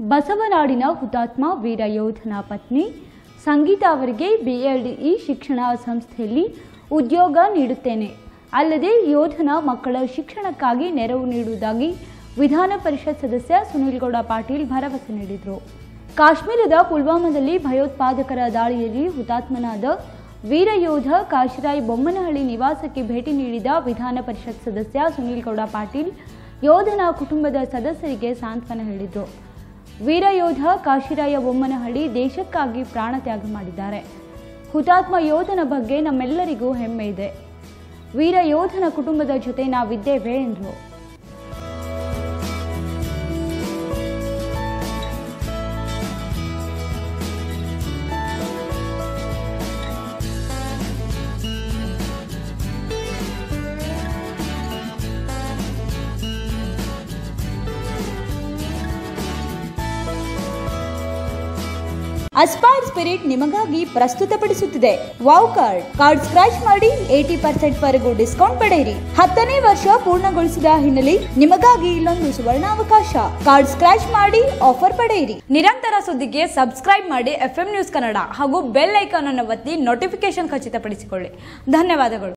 ಬಸವನಾಡಿನ ಹುತಾತ್ಮ ವೀರ ಯೋಧನ ಪತ್ನಿ ಸಂಗೀತಾ ಅವರಿಗೆ BLDE ಶಿಕ್ಷಣ ಸಂಸ್ಥೆಯಲ್ಲಿ ಉದ್ಯೋಗ ನೀಡುತ್ತೇನೆ, ಅಲ್ಲದೆ ಯೋಧನ ಮಕ್ಕಳ ಶಿಕ್ಷಣಕ್ಕಾಗಿ ನೆರವು ನೀಡುವುದಾಗಿ ವಿಧಾನ ಪರಿಷತ್ ಸದಸ್ಯ ಸುನೀಲ್ಗೌಡ ಪಾಟೀಲ್ ಭರವಸೆ ನೀಡಿದರು. ಕಾಶ್ಮೀರದ ಪುಲ್ವಾಮಾದಲ್ಲಿ ಭಯೋತ್ಪಾದಕರ ದಾಳಿಯಲ್ಲಿ ಹುತಾತ್ಮನಾದ ವೀರ ಯೋಧ ಕಾಶಿರಾಯ್ ಬೊಮ್ಮನಹಳ್ಳಿ ನಿವಾಸಕ್ಕೆ ಭೇಟಿ ನೀಡಿದ ವಿಧಾನ ಪರಿಷತ್ ಸದಸ್ಯ ಸುನೀಲ್ಗೌಡ ಪಾಟೀಲ್ ಯೋಧನ ಕುಟುಂಬದ ಸದಸ್ಯರಿಗೆ ಸಾಂತ್ವನ ಹೇಳಿದರು. ವೀರ ಯೋಧ ಕಾಶಿರಾಯ ಬೊಮ್ಮನಹಳ್ಳಿ ದೇಶಕ್ಕಾಗಿ ಪ್ರಾಣ ತ್ಯಾಗ ಮಾಡಿದ್ದಾರೆ. ಹುತಾತ್ಮ ಯೋಧನ ಬಗ್ಗೆ ನಮ್ಮೆಲ್ಲರಿಗೂ ಹೆಮ್ಮೆ ಇದೆ. ವೀರ ಯೋಧನ ಕುಟುಂಬದ ಜೊತೆ ನಾವಿದ್ದೇವೆ ಎಂದರು. ಅಸ್ಪೈರ್ ಸ್ಪಿರಿಟ್ ನಿಮಗಾಗಿ ಪ್ರಸ್ತುತಪಡಿಸುತ್ತಿದೆ ವಾವ್ ಕಾರ್ಡ್ ಸ್ಕ್ರಾಚ್ ಮಾಡಿ 80% ವರೆಗೂ ಡಿಸ್ಕೌಂಟ್ ಪಡೆಯಿರಿ. 10ನೇ ವರ್ಷ ಪೂರ್ಣಗೊಳಿಸಿದ ಹಿನ್ನೆಲೆ ನಿಮಗಾಗಿ ಇಲ್ಲೊಂದು ಸುವರ್ಣಾವಕಾಶ. ಕಾರ್ಡ್ ಸ್ಕ್ರಾಚ್ ಮಾಡಿ ಆಫರ್ ಪಡೆಯಿರಿ. ನಿರಂತರ ಸುದ್ದಿಗೆ ಸಬ್ಸ್ಕ್ರೈಬ್ ಮಾಡಿ FM ನ್ಯೂಸ್ ಕನ್ನಡ ಹಾಗೂ ಬೆಲ್ ಐಕಾನ್ ಅನ್ನು ಒತ್ತಿ ನೋಟಿಫಿಕೇಶನ್ ಖಚಿತಪಡಿಸಿಕೊಳ್ಳಿ. ಧನ್ಯವಾದಗಳು.